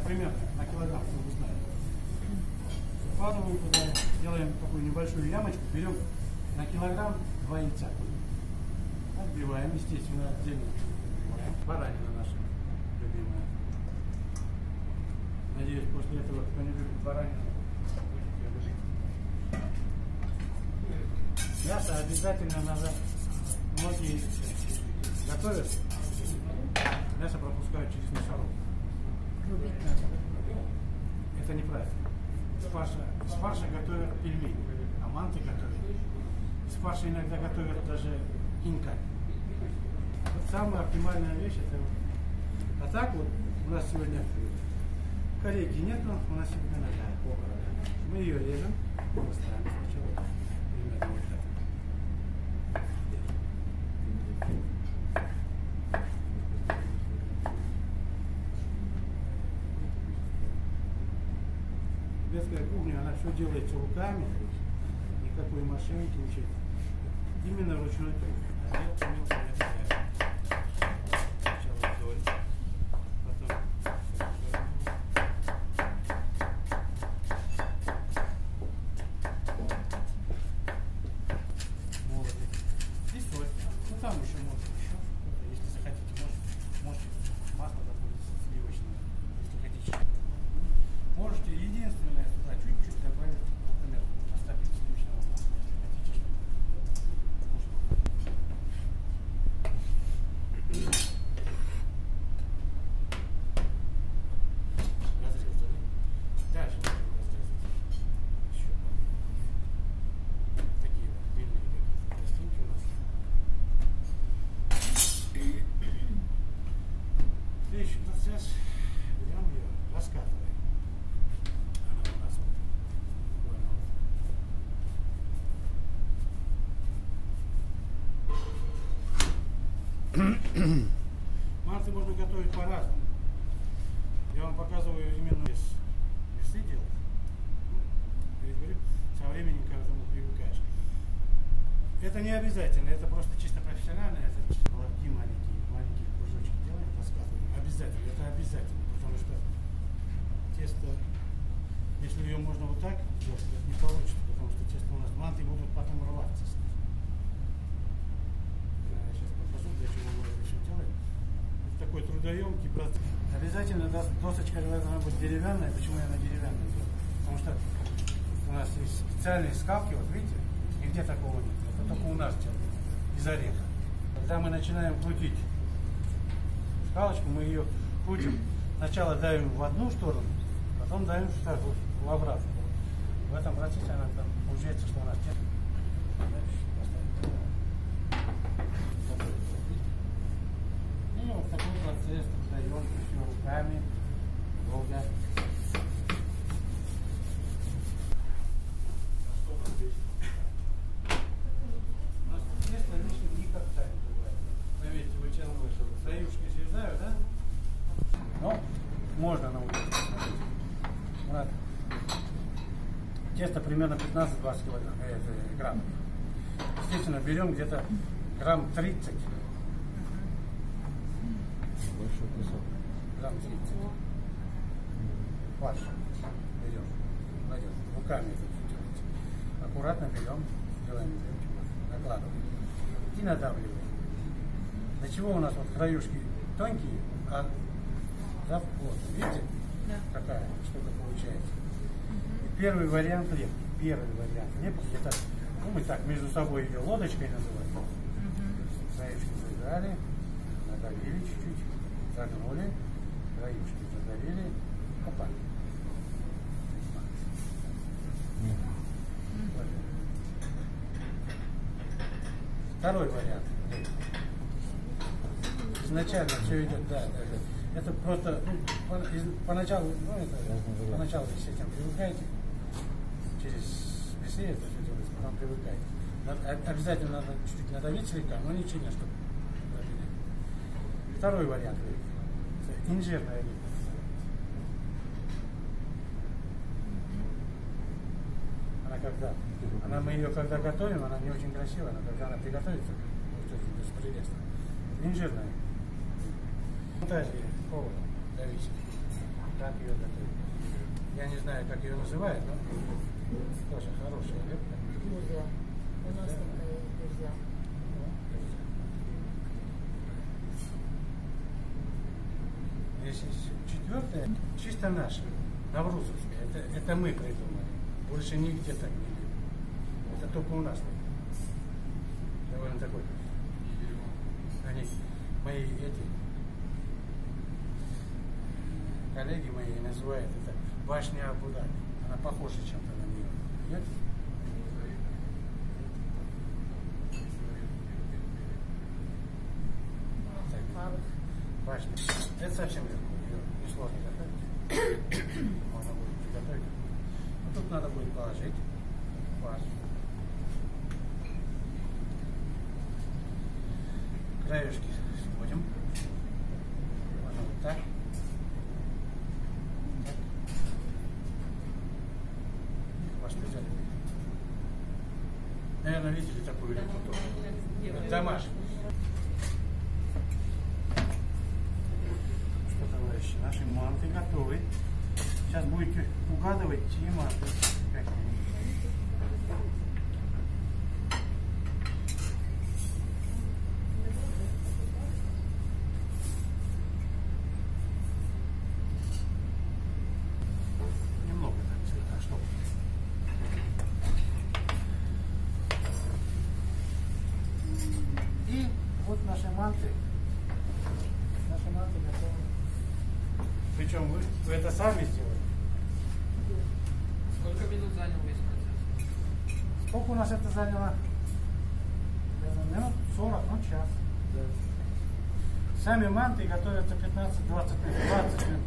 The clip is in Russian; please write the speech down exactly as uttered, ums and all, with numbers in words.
примерно на килограмм, чтобы знать. Вкладываем туда, делаем такую небольшую ямочку, берем на килограмм два яйца. Отбиваем, естественно, отдельно. Баранина наша любимая. Надеюсь, после этого, кто не любит баранину, будет ее любить. Мясо обязательно надо, многие готовят, мясо пропускают через мясорубку. Это неправильно. Из фарша, из фарша готовят пельмени, а манты готовят. Из фарша иногда готовят даже инкаль. Вот самая оптимальная вещь это вот. А так вот у нас сегодня корейки нету, у нас сегодня нога. Мы ее режем, поставим сначала примерно вот так. Детская кухня, она все делается руками, никакой машинки, ничего. Именно ручной труд. А я умел это. Сначала вдоль, потом молотик. И соль. Ну там еще можно еще. Если захотите, можете, можете масло добавить сливочное, если хотите. Можете единственное туда чуть-чуть добавить, например, растопить сливочного масла. Хотите, разрезали. Дальше можно разрезать. Еще такие вот длинные пластинки у нас. Следующий процесс. Берем ее, раскатываем. Манты можно готовить по-разному. Я вам показываю именно вес. Весы делать. Ну, я говорю, со временем к этому привыкаешь. Это не обязательно, это просто чисто профессионально. Это лапки маленькие, маленькие кружочки делаем, раскатываем. Обязательно, это обязательно, потому что тесто, если ее можно вот так делать, это не получится, потому что тесто у нас манты будут потом рваться. Для чего мы это все делаем. Это такой трудоемкий процесс. Обязательно досочка должна быть деревянная. Почему я на деревянной делаю? Потому что у нас есть специальные скалки, вот видите, нигде такого нет. Это только у нас делают, из ореха. Когда мы начинаем крутить скалочку, мы ее крутим. Сначала давим в одну сторону, потом давим в обратную. В этом процессе она там получается, что у нас нет. Вот такой процесс, даем все руками, долго. У нас тесто лишним никогда не бывает. Заметьте, вы чем выше, союшки срезаю, да? Ну, можно научиться. Вот. Тесто примерно пятнадцать-двадцать грамм. Естественно, берем где-то грамм тридцать. Большой кусок. Грамм тридцать. Фарш берем, кладем, руками это все делаете. Аккуратно берем, делаем накладываем и надавливаем. Для чего у нас вот краюшки тонкие, а зав плотный. Видите, да, какая штука получается. И первый вариант лепки. Первый вариант лепки это, ну, мы так между собой ее лодочкой называем. Краюшки зажали, надавили чуть-чуть. Загнули, краюшки задавили, опа. Второй вариант. Изначально все идет, да, да, да. Это просто, ну, по, из, поначалу, ну, это, поначалу вы с этим привыкаете, через весы это все делается, потом привыкаете. Надо, обязательно надо чуть-чуть надавить слегка, но ничего не, чтобы. Второй вариант. Инжирная лепка. Она когда, она, мы ее когда готовим, она не очень красивая, но когда она приготовится, будет очень прелестно. Инжирная. Фантазия повара, зависит. как ее готовить. Я не знаю, как ее называют, но тоже хорошая рыбка. Гюрзя. У нас такая гюрзя. Здесь четвертое, чисто наше, наврузовское. Это, это мы придумали. Больше нигде так не любим. Это только у нас. Довольно такой. Они, мои эти коллеги мои называют это башня Абу-Даби. Она похожа чем-то на нее. Нет? Башня. Это совсем легко. Ее несложно готовить. Можно будет приготовить. А тут надо будет положить квас. Краешки сводим. Можно вот так. Так. И квас прижали. Наверное, видели такую рыбу тоже. Домашнюю. Товарищи, наши манты готовы. Сейчас будете угадывать, чьи манты. Немного так цвета, чтобы. И вот наши манты. Наши манты готовы. Причем вы, вы это сами сделали. Сколько минут занял весь процесс? Сколько у нас это заняло? Минут сорок, ну час. Да. Сами манты готовятся пятнадцать-двадцать минут. двадцать минут.